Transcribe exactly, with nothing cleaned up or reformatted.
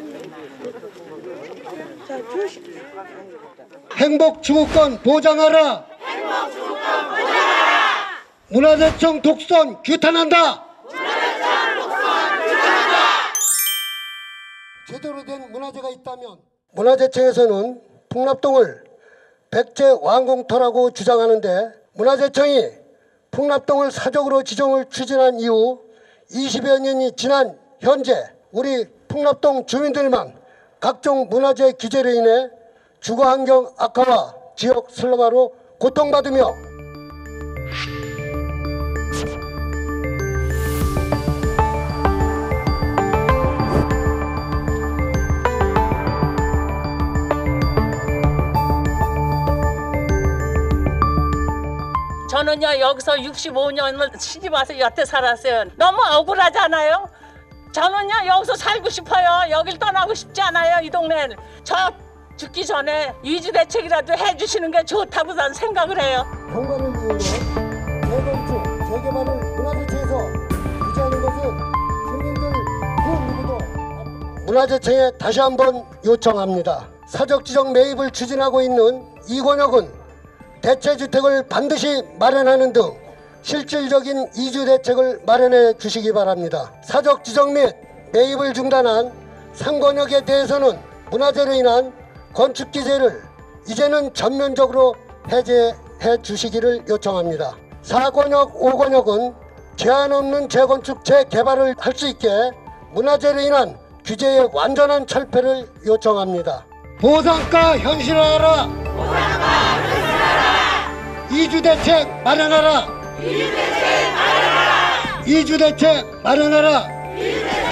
행복주거권 보장하라. 행복주거권 보장하라. 문화재청 독선 규탄한다. 문화재청 독선 규탄한다. 제대로 된 문화재가 있다면 문화재청에서는 풍납동을 백제 왕궁터라고 주장하는데 문화재청이 풍납동을 사적으로 지정을 추진한 이후 이십여 년이 지난 현재 우리 풍납동 주민들만 각종 문화재 규제로 인해 주거환경 악화와 지역 슬럼화로 고통받으며 저는요 여기서 육십오 년을 시집 와서 여태 살았어요. 너무 억울하잖아요. 저는요 여기서 살고 싶어요. 여길 떠나고 싶지 않아요. 이 동네는. 저 죽기 전에 이주 대책이라도 해주시는 게 좋다고 난 생각을 해요. 경관을 이유로 재건축, 재개발을 문화재청에서 유지하는 것은 주민들 그 누구도 문화재청에 다시 한번 요청합니다. 사적지정 매입을 추진하고 있는 이권역은 대체주택을 반드시 마련하는 등 실질적인 이주 대책을 마련해 주시기 바랍니다. 사적 지정 및 매입을 중단한 상권역에 대해서는 문화재로 인한 건축 규제를 이제는 전면적으로 해제해 주시기를 요청합니다. 사권역, 오권역은 제한 없는 재건축, 재개발을 할 수 있게 문화재로 인한 규제의 완전한 철폐를 요청합니다. 보상가 현실화하라. 보상가 현실화하라. 이주대책 마련하라. 이주대책 마련하라. 이주대책 마련하라. 이주대책